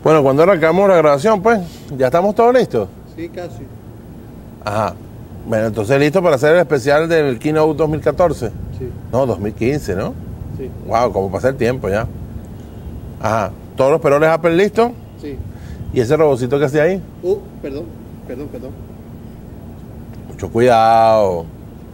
Bueno, cuando arrancamos la grabación, pues, ¿ya estamos todos listos? Sí, casi. Ajá. Bueno, entonces listo para hacer el especial del Keynote 2014. Sí. No, 2015, ¿no? Sí. Wow, como pasa el tiempo ya. Ajá. ¿Todos los peroles Apple listos? Sí. ¿Y ese robocito que hacía ahí? Perdón. Mucho cuidado.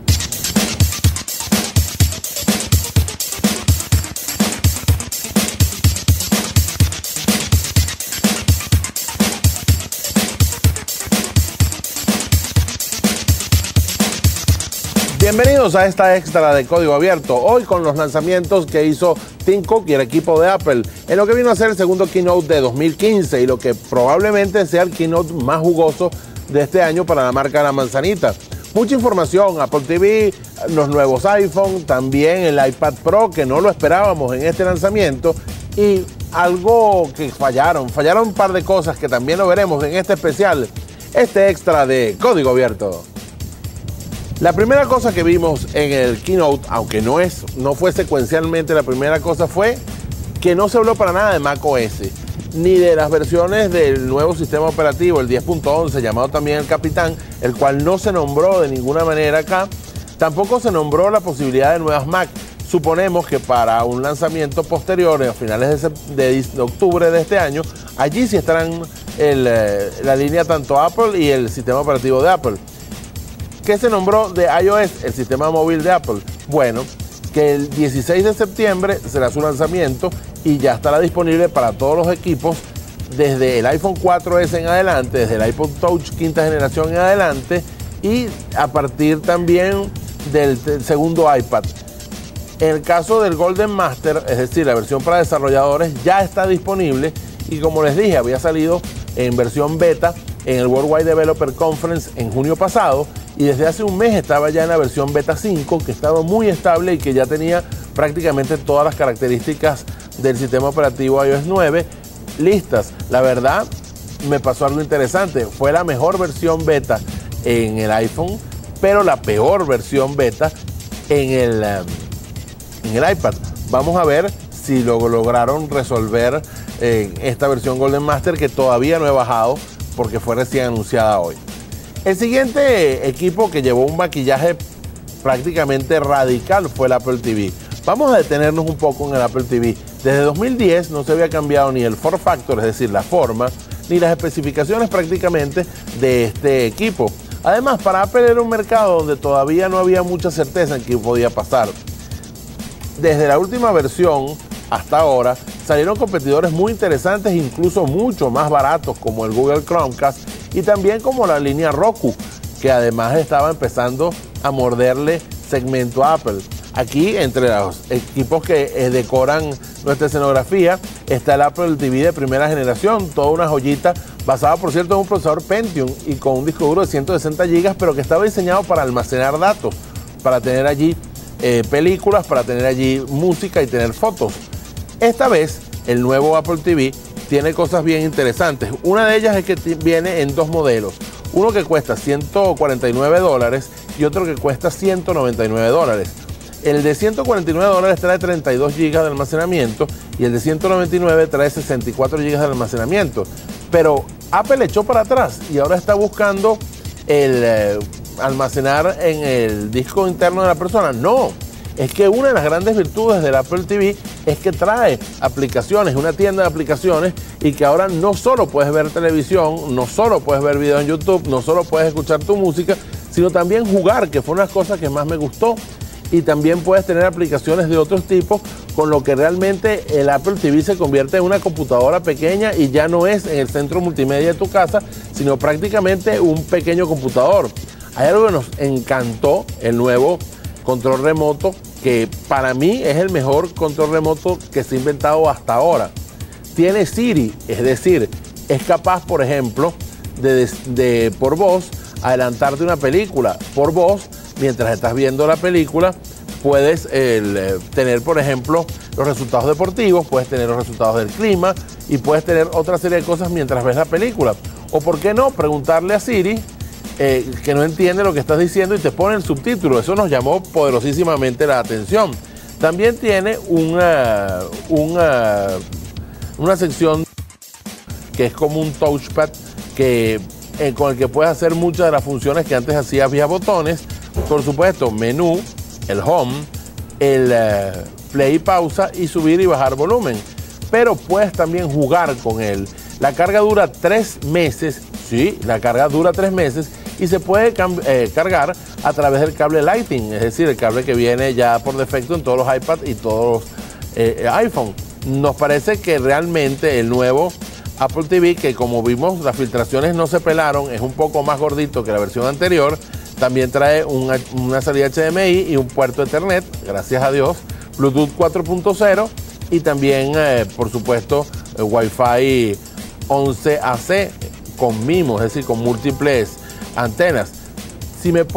Bienvenidos a esta extra de Código Abierto, hoy con los lanzamientos que hizo Tim Cook y el equipo de Apple, en lo que vino a ser el segundo Keynote de 2015 y lo que probablemente sea el Keynote más jugoso de este año para la marca La Manzanita. Mucha información, Apple TV, los nuevos iPhone, también el iPad Pro, que no lo esperábamos en este lanzamiento, y algo que fallaron un par de cosas que también lo veremos en este especial, este extra de Código Abierto. La primera cosa que vimos en el Keynote, aunque no fue secuencialmente la primera cosa, fue que no se habló para nada de macOS, ni de las versiones del nuevo sistema operativo, el 10.11, llamado también el Capitán, el cual no se nombró de ninguna manera acá. Tampoco se nombró la posibilidad de nuevas Mac. Suponemos que para un lanzamiento posterior, a finales de octubre de este año, allí sí estarán la línea tanto Apple y el sistema operativo de Apple. ¿Qué se nombró de iOS, el sistema móvil de Apple? Bueno, que el 16 de septiembre será su lanzamiento y ya estará disponible para todos los equipos desde el iPhone 4S en adelante, desde el iPod Touch quinta generación en adelante y a partir también del segundo iPad. En el caso del Golden Master, es decir, la versión para desarrolladores, ya está disponible y como les dije, había salido en versión beta en el Worldwide Developer Conference en junio pasado y desde hace un mes estaba ya en la versión beta 5, que estaba muy estable y que ya tenía prácticamente todas las características del sistema operativo iOS 9 listas. La verdad, me pasó algo interesante. Fue la mejor versión beta en el iPhone, pero la peor versión beta en el iPad. Vamos a ver si lo lograron resolver en esta versión Golden Master, que todavía no he bajado porque fue recién anunciada hoy. El siguiente equipo que llevó un maquillaje prácticamente radical fue el Apple TV. Vamos a detenernos un poco en el Apple TV. Desde 2010 no se había cambiado ni el form factor, es decir, la forma, ni las especificaciones prácticamente de este equipo. Además, para Apple era un mercado donde todavía no había mucha certeza en qué podía pasar. Desde la última versión hasta ahora salieron competidores muy interesantes, incluso mucho más baratos, como el Google Chromecast y también como la línea Roku, que además estaba empezando a morderle segmento a Apple. Aquí, entre los equipos que decoran nuestra escenografía, está el Apple TV de primera generación, toda una joyita, basada por cierto en un procesador Pentium y con un disco duro de 160 GB, pero que estaba diseñado para almacenar datos, para tener allí películas, para tener allí música y tener fotos. Esta vez, el nuevo Apple TV tiene cosas bien interesantes. Una de ellas es que viene en dos modelos. Uno que cuesta $149 y otro que cuesta $199. El de $149 trae 32 GB de almacenamiento y el de $199 trae 64 GB de almacenamiento. Pero Apple echó para atrás y ahora está buscando el almacenar en el disco interno de la persona. No, es que una de las grandes virtudes del Apple TV es que trae aplicaciones, una tienda de aplicaciones, y que ahora no solo puedes ver televisión, no solo puedes ver video en YouTube, no solo puedes escuchar tu música, sino también jugar, que fue una cosa que más me gustó, y también puedes tener aplicaciones de otros tipos, con lo que realmente el Apple TV se convierte en una computadora pequeña y ya no es en el centro multimedia de tu casa, sino prácticamente un pequeño computador. Hay algo que nos encantó, el nuevo control remoto, que para mí es el mejor control remoto que se ha inventado hasta ahora. Tiene Siri, es decir, es capaz, por ejemplo, de por voz adelantarte una película. Por voz, mientras estás viendo la película, puedes tener, por ejemplo, los resultados deportivos, puedes tener los resultados del clima y puedes tener otra serie de cosas mientras ves la película. O, ¿por qué no?, preguntarle a Siri que no entiende lo que estás diciendo y te pone el subtítulo. Eso nos llamó poderosísimamente la atención. También tiene una sección que es como un touchpad con el que puedes hacer muchas de las funciones que antes hacías vía botones. Por supuesto, menú, el home, el play y pausa y subir y bajar volumen. Pero puedes también jugar con él. La carga dura 3 meses, sí, la carga dura 3 meses y se puede cargar a través del cable Lightning, es decir, el cable que viene ya por defecto en todos los iPads y todos los iPhone. Nos parece que realmente el nuevo Apple TV, que como vimos las filtraciones no se pelaron, es un poco más gordito que la versión anterior. También trae una salida HDMI y un puerto Ethernet, gracias a Dios, Bluetooth 4.0 y también, por supuesto, Wi-Fi 11AC con MIMO, es decir, con múltiples antenas. Si me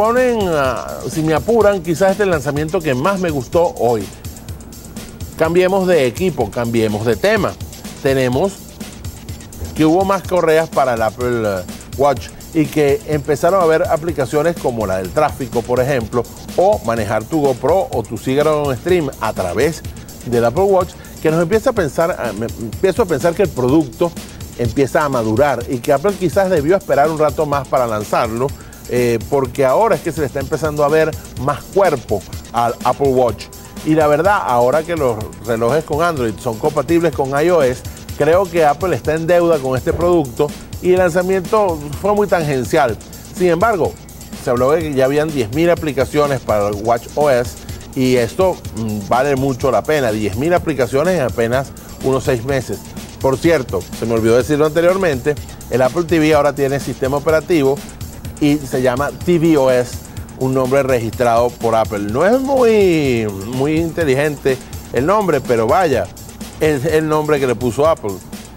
apuran, quizás este es el lanzamiento que más me gustó hoy. Cambiemos de equipo, cambiemos de tema. Tenemos que hubo más correas para el Apple Watch y que empezaron a haber aplicaciones como la del tráfico, por ejemplo, o manejar tu GoPro o tu Cigarro Stream a través del Apple Watch, que empiezo a pensar que el producto empieza a madurar y que Apple quizás debió esperar un rato más para lanzarlo, porque ahora es que se le está empezando a ver más cuerpo al Apple Watch. Y la verdad, ahora que los relojes con Android son compatibles con iOS, creo que Apple está en deuda con este producto y el lanzamiento fue muy tangencial. Sin embargo, se habló de que ya habían 10.000 aplicaciones para el Watch OS y esto vale mucho la pena. 10.000 aplicaciones en apenas unos 6 meses. Por cierto, se me olvidó decirlo anteriormente, el Apple TV ahora tiene sistema operativo y se llama tvOS, un nombre registrado por Apple. No es muy inteligente el nombre, pero vaya, es el nombre que le puso Apple.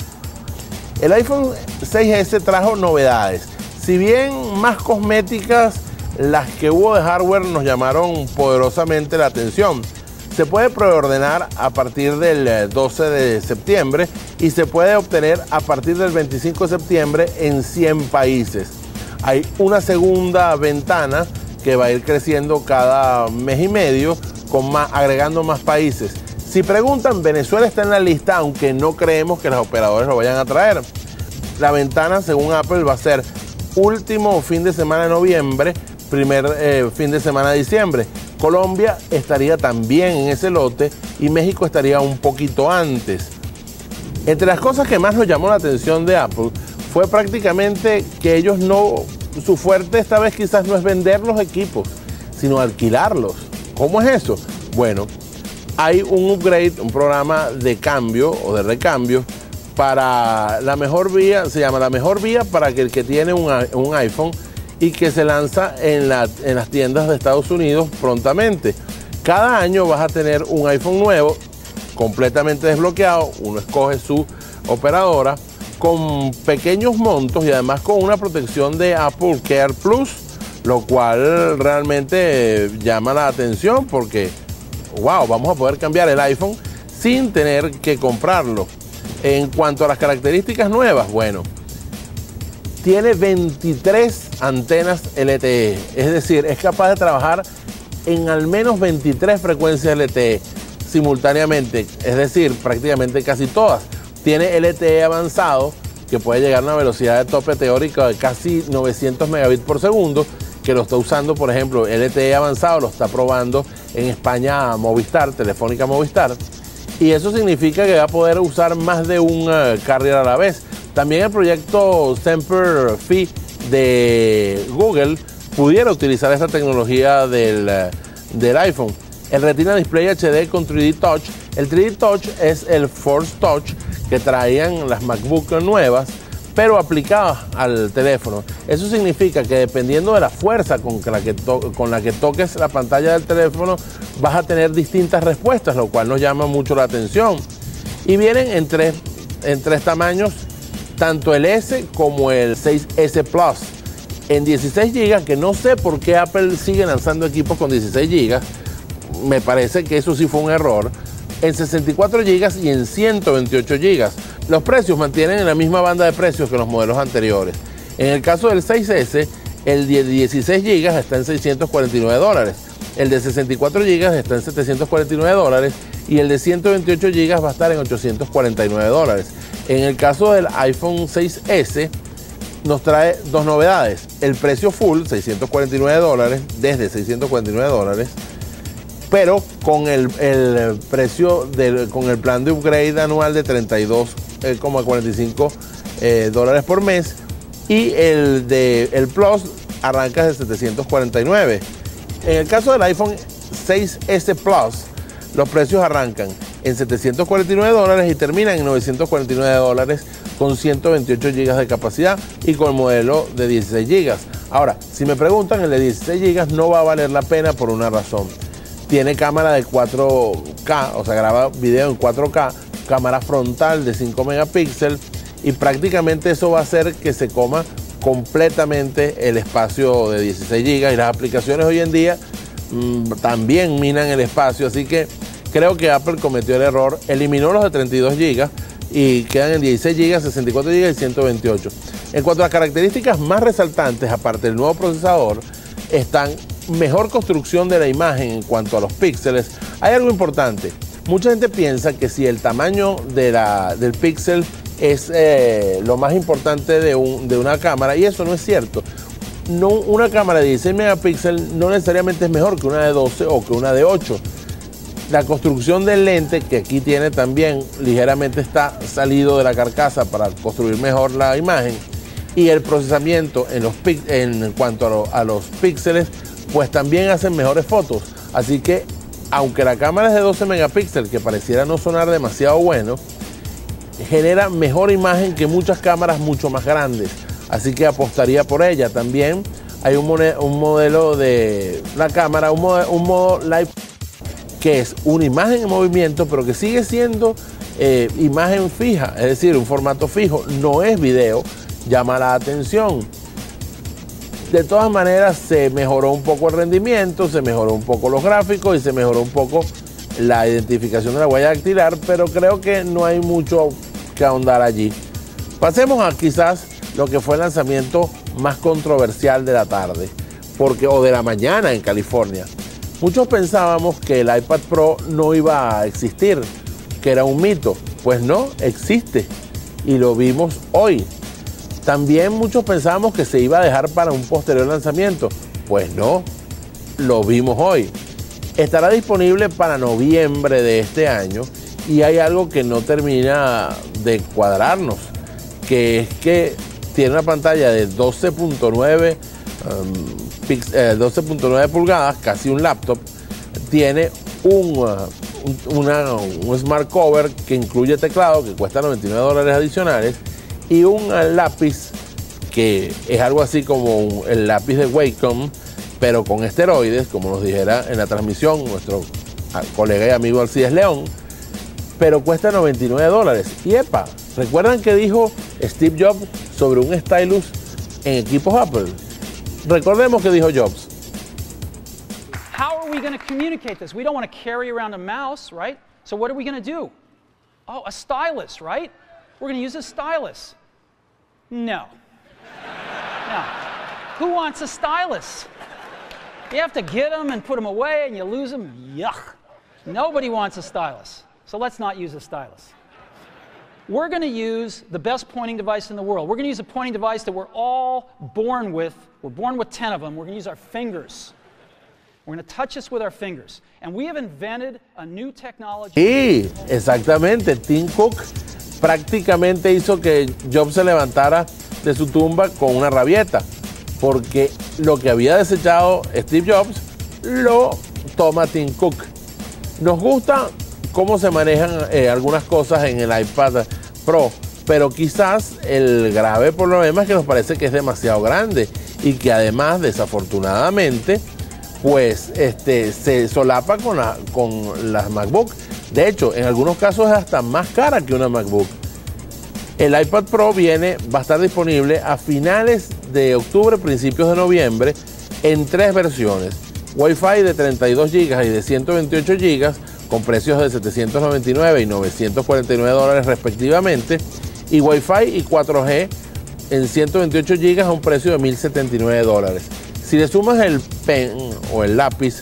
El iPhone 6S trajo novedades. Si bien más cosméticas, las que hubo de hardware nos llamaron poderosamente la atención. Se puede preordenar a partir del 12 de septiembre y se puede obtener a partir del 25 de septiembre en 100 países. Hay una segunda ventana que va a ir creciendo cada mes y medio, agregando más países. Si preguntan, Venezuela está en la lista, aunque no creemos que los operadores lo vayan a traer. La ventana, según Apple, va a ser último fin de semana de noviembre, primer fin de semana de diciembre. Colombia estaría también en ese lote y México estaría un poquito antes. Entre las cosas que más nos llamó la atención de Apple fue prácticamente que ellos su fuerte esta vez quizás no es vender los equipos, sino alquilarlos. ¿Cómo es eso? Bueno, hay un upgrade, un programa de cambio o de recambio para la mejor vía, se llama la mejor vía para el que tiene un iPhone y que se lanza en las tiendas de Estados Unidos prontamente. Cada año vas a tener un iPhone nuevo, completamente desbloqueado, uno escoge su operadora, con pequeños montos y además con una protección de Apple Care Plus, lo cual realmente llama la atención porque, wow, vamos a poder cambiar el iPhone sin tener que comprarlo. En cuanto a las características nuevas, bueno, tiene 23 antenas LTE, es decir, es capaz de trabajar en al menos 23 frecuencias LTE simultáneamente, es decir, prácticamente casi todas. Tiene LTE avanzado, que puede llegar a una velocidad de tope teórica de casi 900 megabits por segundo, que lo está usando, por ejemplo, LTE avanzado, lo está probando en España Movistar, Telefónica Movistar, y eso significa que va a poder usar más de un carrier a la vez. También el proyecto Semper-Fi de Google pudiera utilizar esta tecnología del iPhone. El Retina Display HD con 3D Touch. El 3D Touch es el Force Touch que traían las MacBook nuevas, pero aplicadas al teléfono. Eso significa que dependiendo de la fuerza con la que toques la pantalla del teléfono, vas a tener distintas respuestas, lo cual nos llama mucho la atención. Y vienen en tres tamaños, tanto el S como el 6S Plus. En 16 GB, que no sé por qué Apple sigue lanzando equipos con 16 GB, me parece que eso sí fue un error. En 64 GB y en 128 GB. Los precios mantienen en la misma banda de precios que los modelos anteriores. En el caso del 6S, el de 16 GB está en $649. El de 64 GB está en $749 y el de 128 GB va a estar en $849. En el caso del iPhone 6S, nos trae dos novedades. El precio full, $649, desde $649, pero con el precio con el plan de upgrade anual de $32,45 por mes, y el Plus arranca de $749. En el caso del iPhone 6S Plus, los precios arrancan en $749 y terminan en $949 con 128 GB de capacidad y con el modelo de 16 GB. Ahora, si me preguntan, el de 16 GB no va a valer la pena por una razón. Tiene cámara de 4K, o sea, graba video en 4K, cámara frontal de 5 megapíxeles, y prácticamente eso va a hacer que se coma completamente el espacio de 16 GB, y las aplicaciones hoy en día también minan el espacio, así que creo que Apple cometió el error, eliminó los de 32 GB y quedan en 16 GB, 64 GB y 128. En cuanto a las características más resaltantes, aparte del nuevo procesador, están mejor construcción de la imagen en cuanto a los píxeles. Hay algo importante, mucha gente piensa que si el tamaño del píxel es lo más importante de una cámara, y eso no es cierto. No, una cámara de 16 megapíxeles no necesariamente es mejor que una de 12 o que una de 8. La construcción del lente, que aquí tiene también, ligeramente está salido de la carcasa para construir mejor la imagen, y el procesamiento en cuanto a los píxeles, pues también hacen mejores fotos. Así que, aunque la cámara es de 12 megapíxeles, que pareciera no sonar demasiado bueno, genera mejor imagen que muchas cámaras mucho más grandes. Así que apostaría por ella. También hay un modelo de la cámara, un modo live, que es una imagen en movimiento, pero que sigue siendo imagen fija, es decir, un formato fijo, no es video, llama la atención. De todas maneras, se mejoró un poco el rendimiento, se mejoró un poco los gráficos y se mejoró un poco la identificación de la huella dactilar, pero creo que no hay mucho que ahondar allí. Pasemos a quizás lo que fue el lanzamiento más controversial de la tarde, o de la mañana en California. Muchos pensábamos que el iPad Pro no iba a existir, que era un mito. Pues no, existe y lo vimos hoy. También muchos pensábamos que se iba a dejar para un posterior lanzamiento. Pues no, lo vimos hoy. Estará disponible para noviembre de este año, y hay algo que no termina de cuadrarnos, que es que tiene una pantalla de 12.9 pulgadas, casi un laptop. Tiene un smart cover que incluye teclado, que cuesta $99 adicionales, y un lápiz que es algo así como el lápiz de Wacom, pero con esteroides, como nos dijera en la transmisión nuestro colega y amigo Alcides León, pero cuesta $99. Y epa, ¿recuerdan que dijo Steve Jobs sobre un stylus en equipos Apple? Recordemos que dijo Jobs. How are we going to communicate this? We don't want to carry around a mouse, right? So what are we going to do? Oh, a stylus, right? We're going to use a stylus. No. No. Who wants a stylus? You have to get them and put them away and you lose them. Yuck. Nobody wants a stylus. So let's not use a stylus. We're going to use the best pointing device in the world. We're going to use a pointing device that we're all born with. We're born with 10 of them. We're going to use our fingers. We're going to touch this with our fingers. And we have invented a new technology. Sí, exactamente. Tim Cook prácticamente hizo que Jobs se levantara de su tumba con una rabieta, porque lo que había desechado Steve Jobs lo toma Tim Cook. Nos gusta cómo se manejan algunas cosas en el iPad Pro, pero quizás el grave problema es que nos parece que es demasiado grande y que además, desafortunadamente, pues se solapa con las MacBook. De hecho, en algunos casos es hasta más cara que una MacBook. El iPad Pro va a estar disponible a finales de octubre, principios de noviembre, en 3 versiones. Wi-Fi de 32 GB y de 128 GB, con precios de $799 y $949 respectivamente, y Wi-Fi y 4G en 128 GB a un precio de $1,079. Si le sumas el pen o el lápiz,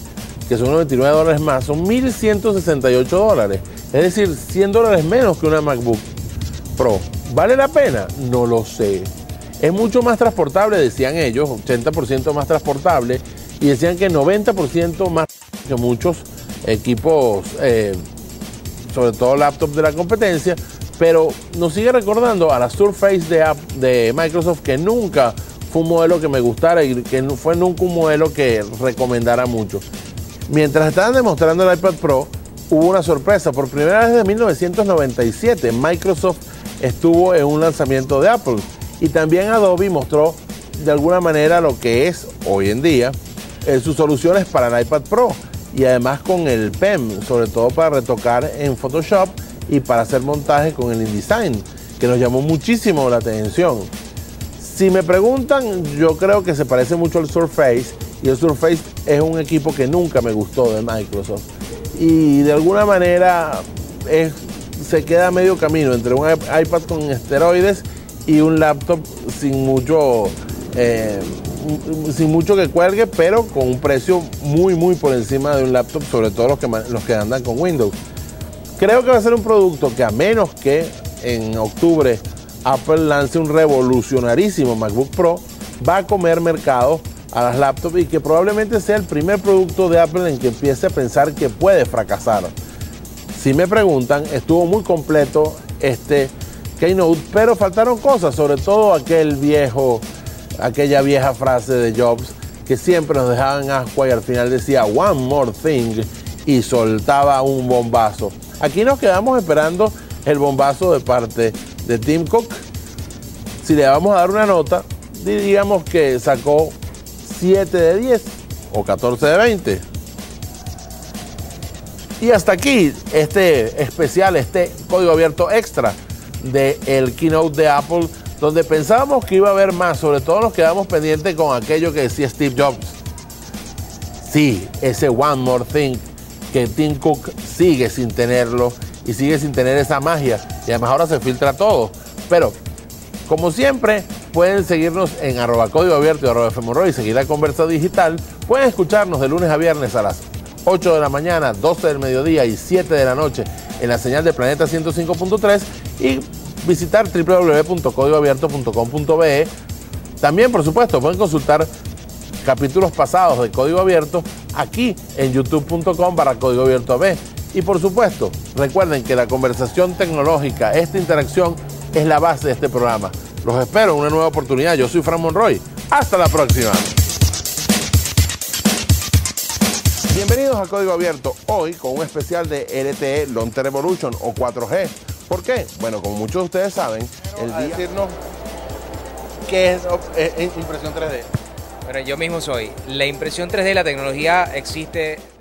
que son $99 más, son $1,168. Es decir, $100 menos que una MacBook Pro. ¿Vale la pena? No lo sé. Es mucho más transportable, decían ellos, 80% más transportable, y decían que 90% más que muchos equipos, sobre todo laptops de la competencia, pero nos sigue recordando a la Surface de Microsoft, que nunca fue un modelo que me gustara y que no fue nunca un modelo que recomendara mucho. Mientras estaban demostrando el iPad Pro, hubo una sorpresa. Por primera vez desde 1997, Microsoft estuvo en un lanzamiento de Apple, y también Adobe mostró de alguna manera lo que es hoy en día sus soluciones para el iPad Pro, y además con el PEM, sobre todo para retocar en Photoshop y para hacer montaje con el InDesign, que nos llamó muchísimo la atención. Si me preguntan, yo creo que se parece mucho al Surface, y el Surface es un equipo que nunca me gustó de Microsoft, y de alguna manera se queda a medio camino entre un iPad con esteroides y un laptop sin mucho que cuelgue, pero con un precio muy por encima de un laptop, sobre todo los que andan con Windows. Creo que va a ser un producto que, a menos que en octubre Apple lance un revolucionarísimo MacBook Pro, va a comer mercado a las laptops, y que probablemente sea el primer producto de Apple en que empiece a pensar que puede fracasar. Si me preguntan, estuvo muy completo este Keynote, pero faltaron cosas, sobre todo aquella vieja frase de Jobs que siempre nos dejaba en ascuas, y al final decía "one more thing" y soltaba un bombazo. Aquí nos quedamos esperando el bombazo de parte de Tim Cook. Si le vamos a dar una nota, diríamos que sacó 7 de 10 o 14 de 20. Y hasta aquí este especial, este código abierto extra del Keynote de Apple, donde pensábamos que iba a haber más. Sobre todo nos quedamos pendientes con aquello que decía Steve Jobs. Sí, ese one more thing, que Tim Cook sigue sin tenerlo, y sigue sin tener esa magia, y además ahora se filtra todo. Pero, como siempre, pueden seguirnos en @código abierto y @fmonroy y seguir la conversa digital. Pueden escucharnos de lunes a viernes a las 8 de la mañana, 12 del mediodía y 7 de la noche en la señal de Planeta 105.3, y visitar www.códigoabierto.com.be. También, por supuesto, pueden consultar capítulos pasados de Código Abierto aquí en youtube.com/Código Abierto AB. Y por supuesto, recuerden que la conversación tecnológica, esta interacción, es la base de este programa. Los espero en una nueva oportunidad. Yo soy Fran Monroy. Hasta la próxima. Bienvenidos a Código Abierto, hoy con un especial de LTE Long Term Evolution o 4G. ¿Por qué? Bueno, como muchos de ustedes saben, decirnos qué es impresión 3D. Bueno, yo mismo soy. La impresión 3D, la tecnología existe